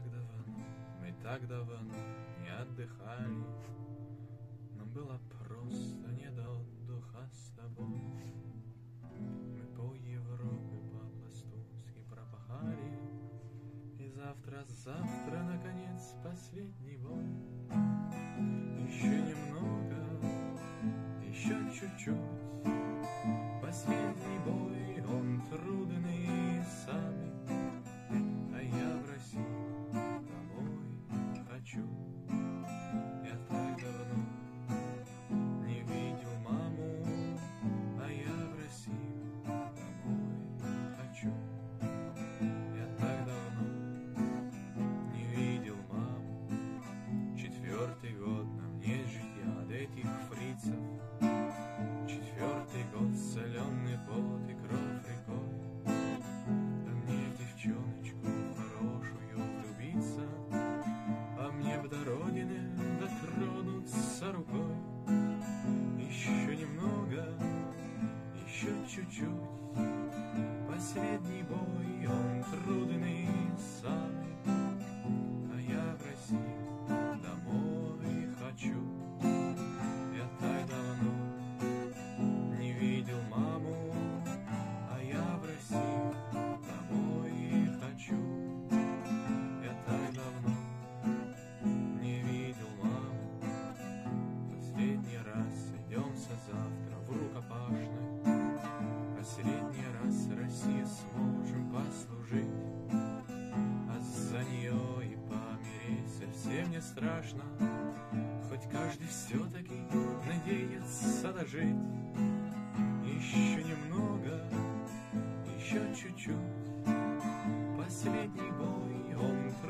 мы так давно не отдыхали. Нам было просто не до отдыха с тобой. Мы по Европе по-пластунски пропахали. И завтра, наконец, последний бой. Еще немного, еще чуть-чуть. Последний бой, он трудный самый. А я в Россию домой хочу. Я так давно не видел маму. А я в Россию домой хочу. Я так давно не видел маму. 4-й год на мне жить от этих фрицев. 4-й год, соленый пот и кровь рекой. Да мне в девчоночку хорошую влюбиться, а мне б до родины дотронуться рукой. Еще немного, еще чуть-чуть. Последний бой, он трудный самый. А я в Россию домой хочу. Я так давно не видел маму. А я в Россию домой хочу. Я так давно не видел маму. Последний раз сойдемся завтра в рукопашной. Последний раз России сможем послужить. А за нее и помереть совсем не страшно. Хоть каждый все-таки надеется дожить. Еще немного, еще чуть-чуть. Последний бой, он